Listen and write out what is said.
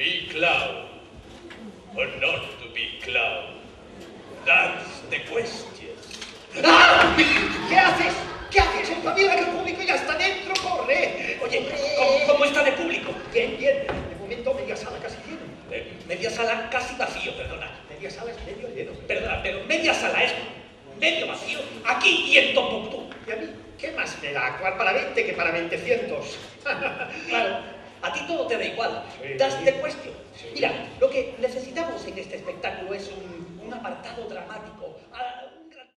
be clown or not to be clown. That's the question. ¡Ah! ¿Qué haces? ¿Qué haces? Espabila que el público ya está dentro, corre. Oye, ¿cómo está de público? Bien, bien. De momento media sala casi llena. Media sala casi vacío, perdona. Media sala es medio lleno. Perdona, pero media sala es medio vacío aquí y en Tombuctú. ¿Y a mí? ¿Qué más me da actuar para 20 que para 2000? Claro, a ti todo te da igual. Sí. Das de cuestión. Sí. Mira, lo que necesitamos en este espectáculo es un apartado dramático.